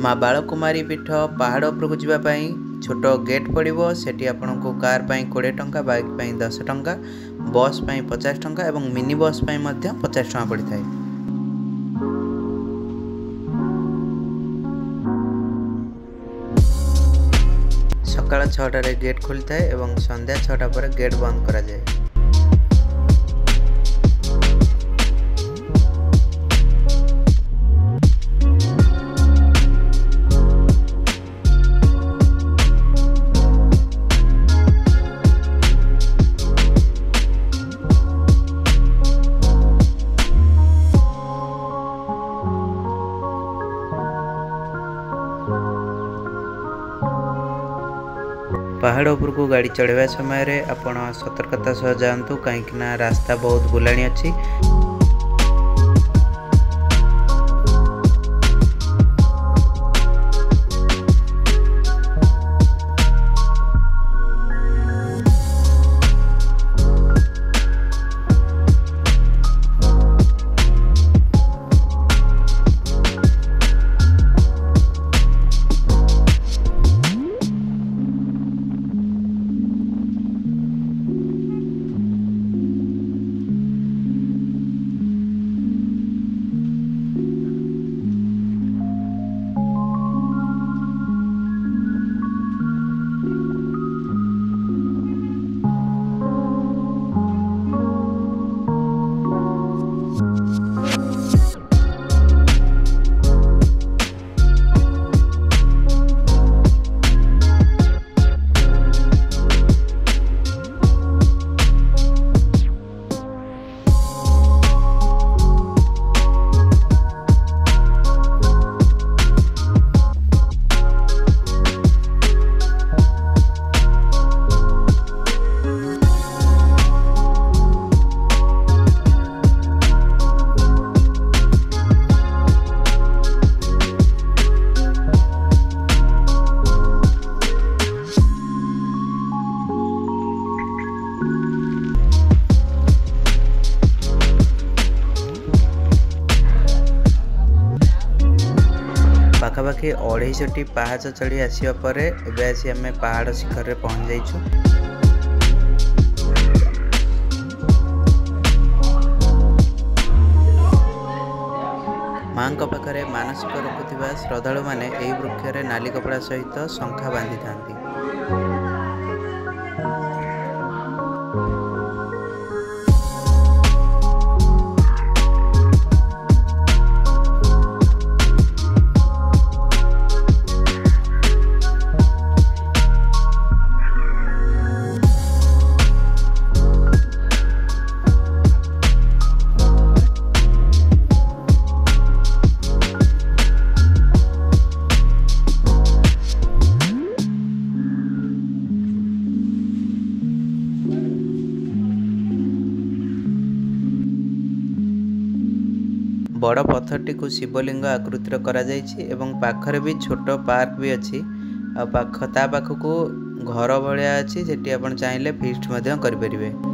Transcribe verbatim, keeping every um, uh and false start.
माँ बालकुमारी पीठ पहाड़ उपरକୁ ଯିବା ପାଇଁ छोट गेट पड़ो सेठी आपको कार पाई कोड़े टंका बाइक पाई दस टंका बस पाई पचास टंका एवं मिनी बस पाई मध्य पचास टंका पड़ता है। सकाळ छटार गेट खोली थाए एवं संध्या छटा पर गेट बंद करा जाए। पहाड़ उपर को गाड़ी चढ़ावा समय आपण सतर्कता सह जातु कहीं रास्ता बहुत बुलाणी अच्छी। पाखापाखि अढ़ाई पहाच चढ़ी आसवा पर एबे आसी आम पहाड़ शिखर रे पहुँच जाइछु। माँ पाखरे मानसिक रखुथिबा श्रद्धालु माने एही वृक्ष रे नाली कपड़ा सहित शंखा बांधि थांती। बड़ पत्थरटी को शिवलिंग आकृतिर करा जाइछि एवं पाखरे भी छोट पार्क भी अच्छी आ पाख ता पाखकू घर भलिया अच्छी जेटी आपण चाहिले फीस्ट मध्य करि परिबे।